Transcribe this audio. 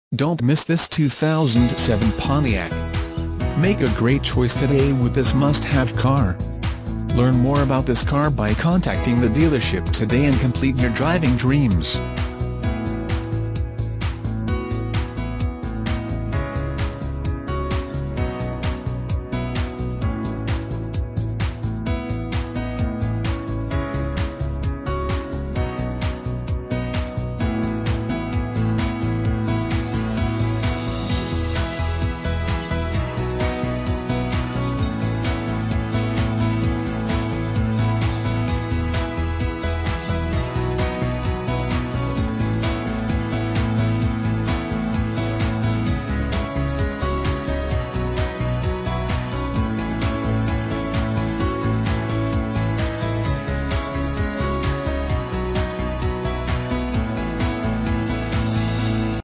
Don't miss this 2007 Pontiac. Make a great choice today with this must-have car. Learn more about this car by contacting the dealership today and complete your driving dreams.